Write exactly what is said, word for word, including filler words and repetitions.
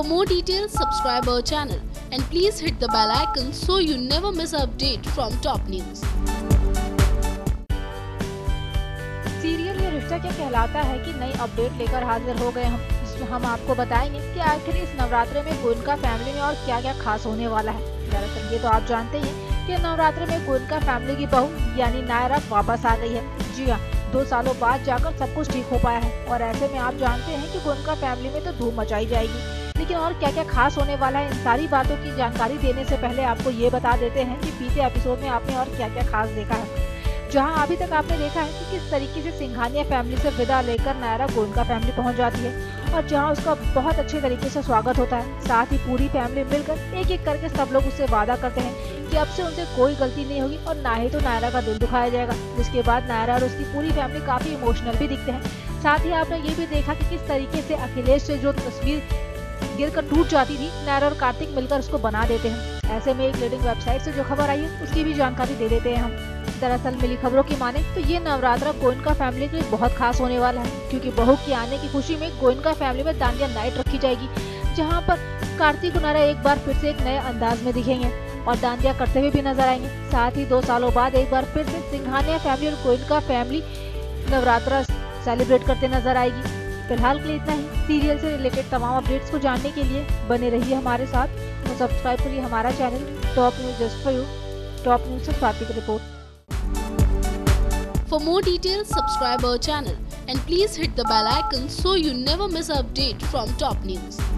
For more details, subscribe our channel and please hit the bell icon so you never miss an update from top news. Serial Yeh Rishta क्या कहलाता है कि नई update लेकर हाजिर हो गए हम जिसमें हम आपको बताएंगे कि आखिर इस नवरात्रे में गोयनका फैमिली में और क्या क्या खास होने वाला है। दरअसल ये तो आप जानते हैं कि नवरात्रे में गोयनका फैमिली की बहू यानी नायरा वापस आ गई है। जी हाँ, दो सालों बाद जाकर सब कुछ ठीक हो पाया है और ऐसे में आप जानते हैं कि गोयनका फैमिली में तो धूम मचाई जाएगी। लेकिन और क्या क्या खास होने वाला है, इन सारी बातों की जानकारी देने से पहले आपको ये बता देते हैं कि बीते एपिसोड में आपने और क्या क्या खास देखा है। जहां अभी तक आपने देखा है कि किस तरीके से सिंघानिया फैमिली से विदा लेकर नायरा गोयनका फैमिली पहुंच जाती है और जहां उसका बहुत अच्छे तरीके से स्वागत होता है। साथ ही पूरी फैमिली मिलकर एक एक करके सब लोग उससे वादा करते हैं कि अब से उनसे कोई गलती नहीं होगी और ना ही तो नायरा का दिल दुखाया जाएगा। जिसके बाद नायरा और उसकी पूरी फैमिली काफी इमोशनल भी दिखते हैं। साथ ही आपने ये भी देखा कि किस तरीके से अखिलेश से जो तस्वीर गिर कर टूट जाती थी, नायरा और कार्तिक मिलकर उसको बना देते हैं। ऐसे में एक लीडिंग वेबसाइट से जो खबर आई है उसकी भी जानकारी दे देते हैं हम। दरअसल मिली खबरों की माने तो ये नवरात्रा गोयनका फैमिली के लिए बहुत खास होने वाला है, क्योंकि बहू के आने की खुशी में गोयनका फैमिली में दांडिया नाइट रखी जाएगी, जहां पर कार्तिक और नायरा एक बार फिर से एक नए अंदाज में दिखेंगे और दांडिया करते हुए भी नजर आएंगे। साथ ही दो सालों बाद एक बार फिर से सिंघानिया फैमिली और गोयनका फैमिली नवरात्रा सेलिब्रेट करते नजर आएगी। फिलहाल के लिए इतना ही। सीरियल से रिलेटेड तमाम अपडेट्स को जानने के लिए बने रहिए हमारे साथ और सब्सक्राइब करिए हमारा channel top news just for you. Top news से स्वाति की report. For more details, subscribe our channel and please hit the bell icon so you never miss an update from top news.